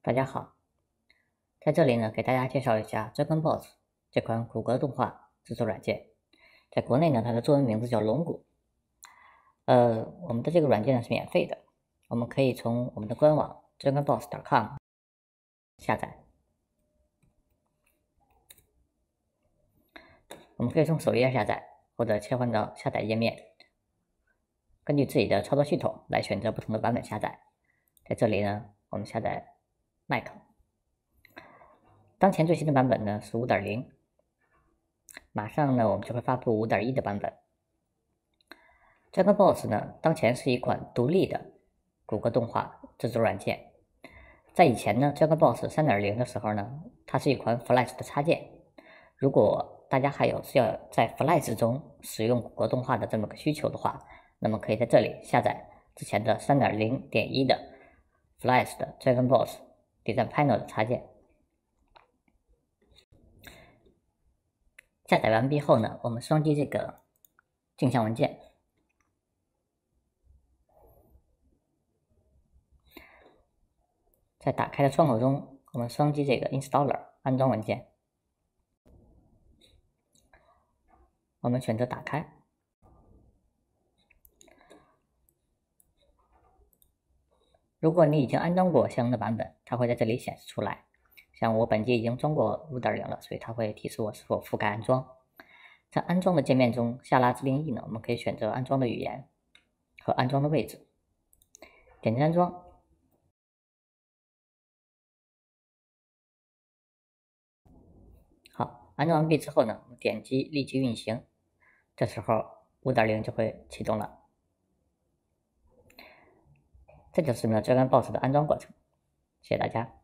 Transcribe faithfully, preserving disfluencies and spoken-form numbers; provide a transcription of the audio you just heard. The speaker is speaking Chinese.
大家好，在这里呢，给大家介绍一下 DragonBones 这款骨骼动画制作软件。在国内呢，它的中文名字叫龙骨。呃，我们的这个软件呢是免费的，我们可以从我们的官网 dragon bones 点 com 下载。我们可以从首页下载，或者切换到下载页面，根据自己的操作系统来选择不同的版本下载。在这里呢，我们下载 Mac。当前最新的版本呢是 五点零， 马上呢我们就会发布 五点一 的版本。DragonBones 呢，当前是一款独立的骨骼动画制作软件。在以前呢 ，DragonBones 三点零 的时候呢，它是一款 Flash 的插件。如果大家还有需要在 Flash 中使用骨骼动画的这么个需求的话，那么可以在这里下载之前的 三点零点一 的 Flash 的 DragonBones Design Panel 的插件。下载完毕后呢，我们双击这个镜像文件，在打开的窗口中，我们双击这个 Installer 安装文件，我们选择打开。如果你已经安装过相应的版本，它会在这里显示出来。像我本机已经装过 五点零 了，所以它会提示我是否覆盖安装。在安装的界面中，下拉指令翼呢，我们可以选择安装的语言和安装的位置，点击安装。好，安装完毕之后呢，我们点击立即运行，这时候 五点零 就会启动了。这就是呢 DragonBones 的安装过程，谢谢大家。